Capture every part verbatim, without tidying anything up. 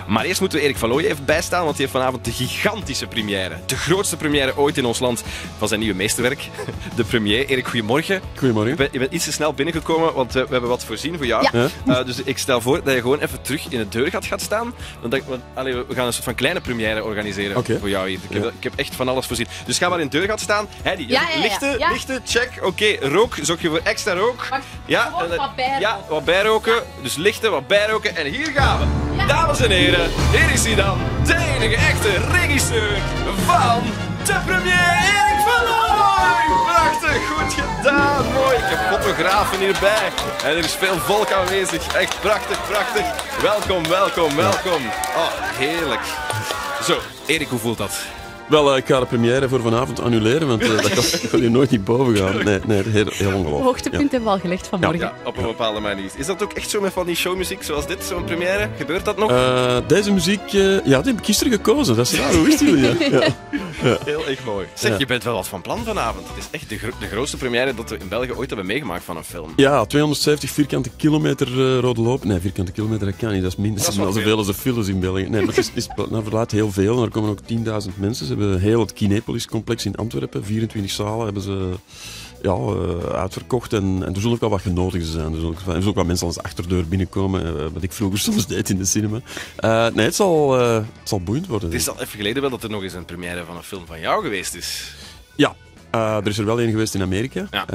Maar eerst moeten we Erik van Looijen even bijstaan, want die heeft vanavond de gigantische première. De grootste première ooit in ons land van zijn nieuwe meesterwerk. De premier. Erik, goedemorgen. Goedemorgen. Je bent, je bent iets te snel binnengekomen, want we, we hebben wat voorzien voor jou. Ja. Uh, dus ik stel voor dat je gewoon even terug in het deurgat gaat staan. Dan denk ik, want, allee, we gaan een soort van kleine première organiseren okay. voor jou hier. Ik heb, ja. ik heb echt van alles voorzien. Dus ga maar in het deurgat staan. Heidi, Ja, ja, ja, lichten, ja. lichten, check. Oké, okay, rook. Zorg je voor extra rook. Mag Ja, gewoon en, wat bijroken. ja, wat bijroken. Ja. Dus lichten, wat bijroken. En hier gaan we. Ja. Dames en heren, hier is hij dan. De enige echte regisseur van de premier, Erik van Looijen. Prachtig, goed gedaan. Mooi. Ik heb fotografen hierbij. En er is veel volk aanwezig. Echt prachtig, prachtig. Welkom, welkom, welkom. Oh, heerlijk. Zo, Erik, hoe voelt dat? Wel, uh, ik ga de première voor vanavond annuleren, want uh, dat kan, kan hier nooit niet boven gaan. Nee, nee heel, heel ongelooflijk. Hoogtepunt ja. hebben we al gelegd vanmorgen. Ja, op een bepaalde manier. Is dat ook echt zo met van die showmuziek zoals dit, zo'n première? Gebeurt dat nog? Uh, deze muziek, uh, ja, die heb ik gisteren gekozen. Dat is raar, hoe wisten jullie dat? Ja. Ja. Heel erg mooi. Zeg, ja. je bent wel wat van plan vanavond. Het is echt de, gro de grootste première dat we in België ooit hebben meegemaakt van een film. Ja, tweehonderdzeventig vierkante kilometer uh, rode loop. Nee, vierkante kilometer, dat kan niet. Dat is minstens al zoveel als de files in België. Nee, maar het is, is naar verluidt heel veel. Er komen ook tienduizend mensen. Ze hebben heel het Kinepolis-complex in Antwerpen. vierentwintig zalen hebben ze ja, uh, uitverkocht. En, en er zullen ook wel wat genodigden zijn. Er zullen ook, er zullen ook wat mensen als achterdeur binnenkomen. Uh, wat ik vroeger soms deed in de cinema. Uh, nee, het zal, uh, het zal boeiend worden. Het is al even geleden wel dat er nog eens een première van een film van jou geweest is. Ja. Uh, er is er wel één geweest in Amerika. Ja.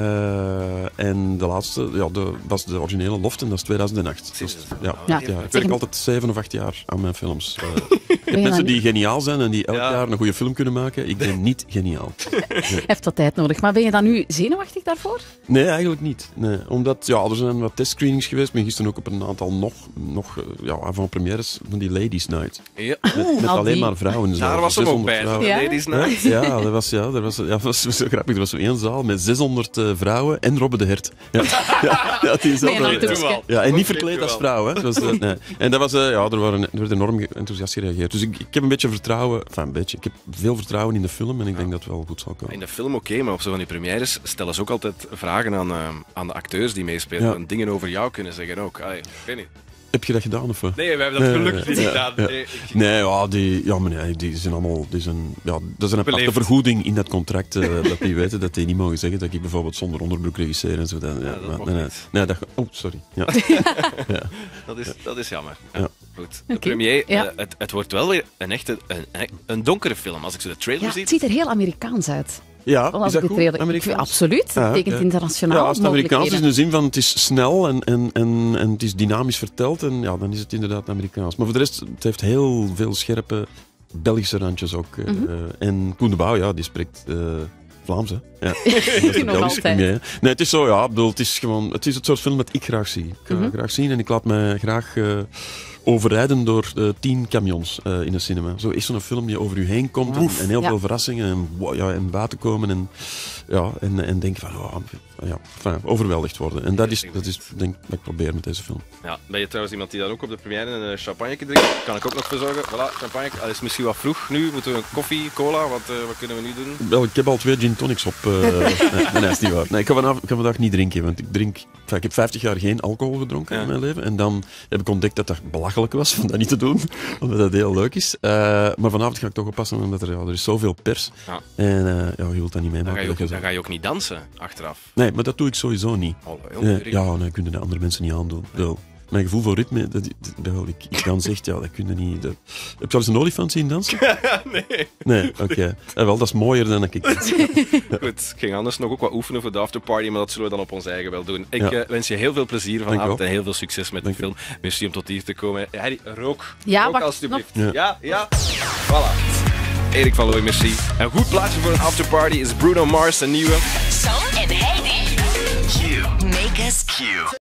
Uh, en de laatste ja, de, was de originele Loft en dat is tweeduizend acht. Dus, ja. Ja. Ja, ik werk altijd zeven of acht jaar aan mijn films. Uh, Ben mensen die geniaal zijn en die elk ja. jaar een goede film kunnen maken. Ik ben niet geniaal. Hij heeft wat tijd nodig. Maar ben je dan nu zenuwachtig daarvoor? Nee, eigenlijk niet. Nee, omdat ja, er zijn wat testscreenings geweest. Ik ben gisteren ook op een aantal nog, nog ja, avant-premières van die Ladies Night. Ja. Met, met al alleen die. maar vrouwen. Daar was hem ook bij. Ja. Ladies Night. Ja, ja, dat was, ja, dat was, ja, dat was zo grappig. Er was zo één zaal met zeshonderd uh, vrouwen en Robbe de Hert. Ja, ja, ja, die is Nee, ook- nou, Doe wel. ja, en niet Oké, verkleed doe als wel. vrouw. Hè. Dat was, uh, nee. En dat was, uh, ja, er, waren, er werd enorm enthousiast gereageerd. Dus ik, ik heb een beetje vertrouwen, enfin een beetje, ik heb veel vertrouwen in de film en ik denk dat het wel goed zal komen. In de film oké, okay, maar op zo van die premières stellen ze ook altijd vragen aan, uh, aan de acteurs die meespelen. Ja. En dingen over jou kunnen zeggen ook. Allee, ik weet niet. Heb je dat gedaan of wat? Nee, we hebben dat Nee, gelukkig nee, niet ja, gedaan. ja. Nee, ik- Nee, ja, die, ja, maar nee, die zijn allemaal. Die zijn, ja, dat is een aparte Beleefd. vergoeding in dat contract. Uh, dat die weten dat die niet mogen zeggen dat ik bijvoorbeeld zonder onderbroek regisseer en zo. Dat, ja, dat maar, mag nee, nee, niet. nee, dat, oh, sorry. Ja. ja. Dat is, dat is jammer. Ja, Ja. Goed. De Oké. premier, Ja. uh, het, het wordt wel weer een echte, een, een donkere film. Als ik zo de trailer Ja, zie. het ziet er heel Amerikaans uit. Ja, Wel, als is dat ik de goed? trailer- ik- Amerikaans? Absoluut. Dat Ja, betekent ja. internationaal. Ja, als het Amerikaans is in mogelijkheden. de zin van het is snel en, en, en, en het is dynamisch verteld, en ja, dan is het inderdaad Amerikaans. Maar voor de rest, het heeft heel veel scherpe Belgische randjes ook. Uh, Mhm. En Koen de Bouw, ja, die spreekt uh, Vlaams, hè. Ja. Dat is de Nog Belgische altijd. premier, hè. Nee, het is zo, ja, ik bedoel, het is gewoon, het is het soort film dat ik graag zie. Ik ga Mhm. graag zien en ik laat mij graag uh, overrijden door uh, tien camions uh, in een cinema. Zo is zo'n film die over u heen komt en, en heel Ja. veel verrassingen en, wow, ja, en buiten komen en, ja, en, en denken van, oh, ja, enfin, overweldigd worden. En dat is, dat is denk ik wat ik probeer met deze film. Ja, ben je trouwens iemand die dan ook op de première een champagne drinkt? Kan ik ook nog verzorgen. Voilà, champagne. Dat is misschien wat vroeg nu. Moeten we een koffie, cola? Wat, uh, wat kunnen we nu doen? Wel, ik heb al twee gin tonics op. Uh, nee, nee, dat is niet waar. Nee, ik, ga vanavond, ik ga vandaag niet drinken, want ik drink... Enfin, ik heb vijftig jaar geen alcohol gedronken Ja. in mijn leven. En dan heb ik ontdekt dat dat belachelijk was om dat niet te doen, omdat dat heel leuk is. Uh, maar vanavond ga ik toch oppassen, omdat er, ja, er is zoveel pers. Ja. En uh, ja, je wilt dat niet Dan meemaken. ga, je ook, dat dan zo- ga je ook niet dansen achteraf. Nee, maar dat doe ik sowieso niet. Oh, heel Nee, erg. ja, dat kunnen de andere mensen niet aandoen. Wel, mijn gevoel voor ritme, dat, dat, dat, ik, ik dans echt, ja, dat kun je niet... Dat... Heb je al eens een olifant zien dansen? Nee. Nee, oké. Okay. Eh, wel, dat is mooier dan ik dans. Goed, ik ging anders nog ook wat oefenen voor de afterparty, maar dat zullen we dan op ons eigen wel doen. Ik Ja. uh, wens je heel veel plezier Dank je vanavond wel. en heel veel succes met de Dank je film. Merci om tot hier te komen. Heidi, rook. Ja, rook wacht, alsjeblieft. nog. Ja, ja. Voilà. Erik van Looijen, merci. Een goed plaatje voor een afterparty is Bruno Mars, een nieuwe. Sam en Heidi. Q. Make us Q.